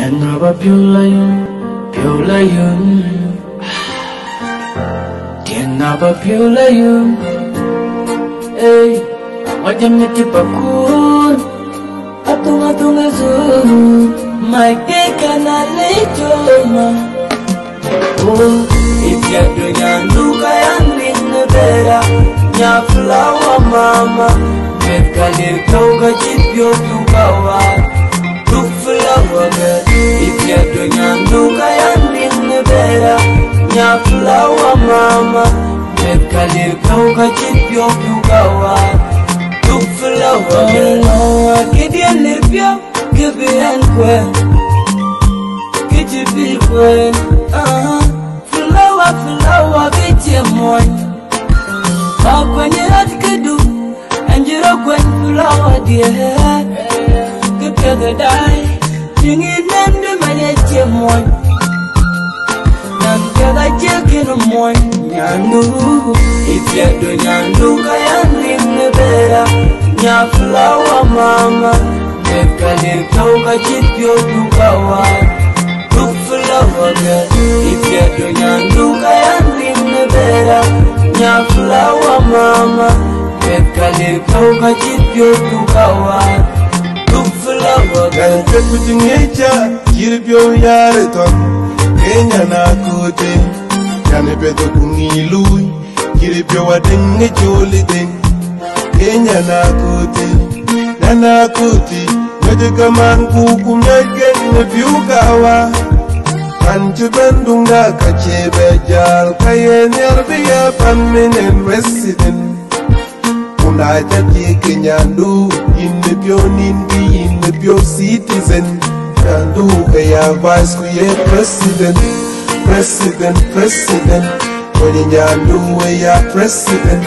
Tianaba Pulayun Tianaba Pulayun Hey, wajam niti pakun Atung azul Mai teka na lejoma Oh, ifya dunya nuka yang bera Nya flower mama Mekalir kau gajit bio tukawa Tuk flower girl Ifya dunya nuka yang bera Nya flower mama Mekalir kau gajit bio tukawa Tuk flower girl Kidian nirpia Kibian kwe Kijibil kwe Flower kiche moy Kwenye atkedu Anjiro kwen flower die Kipega dai Jingi nende manyeche moy Nakipega chekino moy Nyandu Ifyedo nyandu kayandi mbera Nya flower mama Mekalir kauka chipyo tukawa Tuk flower girl Ifyedo nyandu kayandi mbera Nya flower mama Mekalir kauka chipyo tukawa Tuk flower girl Kekuti ngecha Kiripyo yareton Kenya na kote Kane pedo kungilui Kiripyo wadenge choli ding Kenya na kote Nana kote Ngajika mangu kumyake Nefiukawa Kanchu bendunga kachebe jal Kayen yarbiya permanent resident Unaja tike nyandu Inepyo nindi inepyo citizen Nyandu kaya vice kuye president President Kwenye nyandu ya president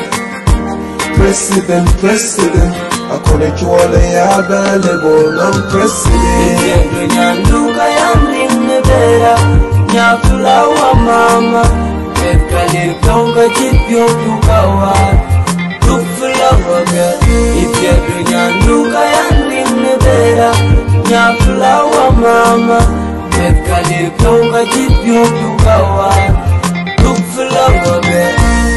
Akone chwole ya valuable non-president Ifyedo nyandu kayandi mbera Nya flower mama Mekalir kauka chipyo tukawa Tuk flower girl Ifyedo nyandu kayandi mbera Nya flower mama Mekalir kauka chipyo tukawa Tuk flower girl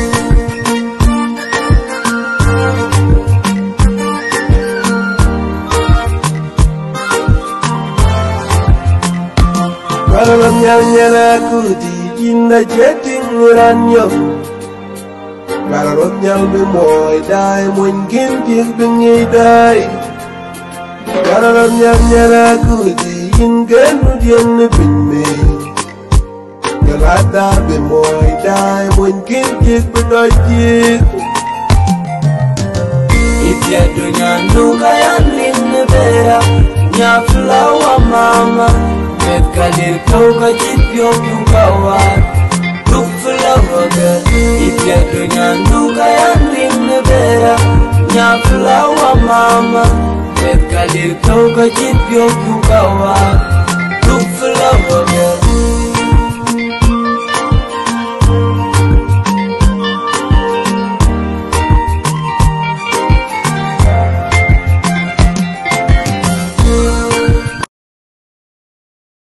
Karalam nyala kuti jinda jetting uranyo Karalam nyalbe moy dai mwen kim bingi dai Karalam nyala kuti ingen dien binme Galata be moy dai mwen kim bingi Ifyedo nyandu kayandi mbera Nya flower mama Mekalir kauka chipyo tukawa Tuk flower girl Ifyedo nyandu kayandi mbera Nya flower mama Mekalir kauka chipyo tukawa